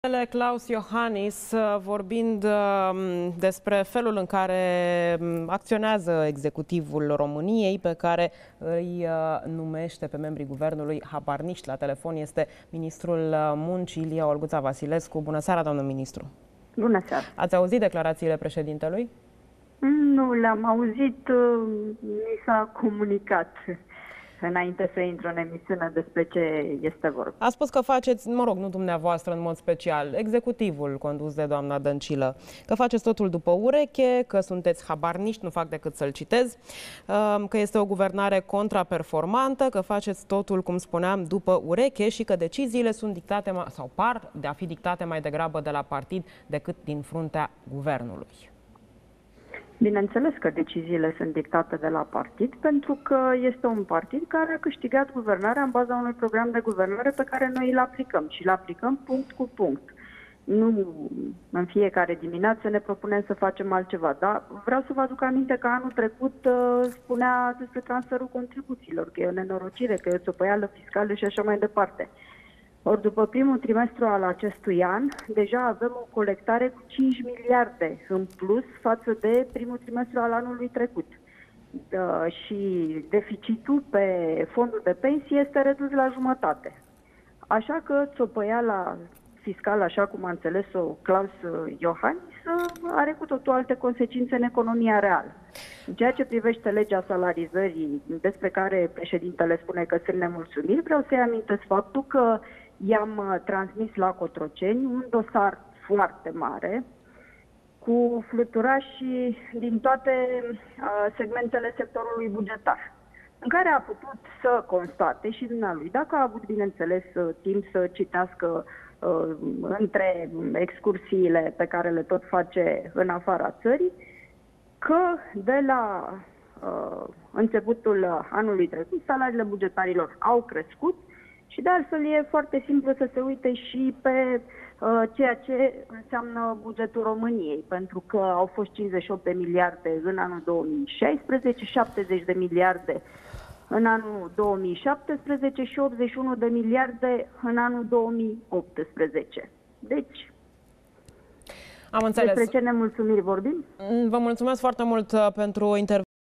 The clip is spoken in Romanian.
Klaus Iohannis, vorbind despre felul în care acționează executivul României, pe care îi numește pe membrii guvernului habarniști. La telefon este ministrul muncii, Ilie Olguța Vasilescu. Bună seara, doamnă ministru! Bună seara! Ați auzit declarațiile președintelui? Nu le-am auzit, mi s-a comunicat înainte să intru în emisiune despre ce este vorba. A spus că faceți, nu dumneavoastră în mod special, executivul condus de doamna Dăncilă, că faceți totul după ureche, că sunteți habarniști, nu fac decât să-l citez, că este o guvernare contraperformantă, că faceți totul, cum spuneam, după ureche și că deciziile sunt dictate sau par de a fi dictate mai degrabă de la partid decât din fruntea guvernului. Bineînțeles că deciziile sunt dictate de la partid, pentru că este un partid care a câștigat guvernarea în baza unui program de guvernare pe care noi îl aplicăm și îl aplicăm punct cu punct. Nu în fiecare dimineață ne propunem să facem altceva, dar vreau să vă aduc aminte că anul trecut spunea despre transferul contribuțiilor, că e o nenorocire, că e o țopăială fiscală și așa mai departe. Ori după primul trimestru al acestui an, deja avem o colectare cu 5 miliarde în plus față de primul trimestru al anului trecut. Și deficitul pe fondul de pensii este redus la jumătate. Așa că țopăiala fiscală, așa cum a înțeles-o Klaus Iohannis, are cu totul alte consecințe în economia reală. În ceea ce privește legea salarizării, despre care președintele spune că sunt nemulțumiri, vreau să-i amintesc faptul că i-am transmis la Cotroceni un dosar foarte mare cu fluturași din toate segmentele sectorului bugetar, în care a putut să constate și dumnealui, dacă a avut, bineînțeles, timp să citească între excursiile pe care le tot face în afara țării, că de la începutul anului trecut salariile bugetarilor au crescut și de altfel e foarte simplu să se uite și pe ceea ce înseamnă bugetul României, pentru că au fost 58 de miliarde în anul 2016, 70 de miliarde în anul 2017 și 81 de miliarde în anul 2018. Deci, am înțeles. Despre ce nemulțumiri vorbim? Vă mulțumesc foarte mult pentru intervenție.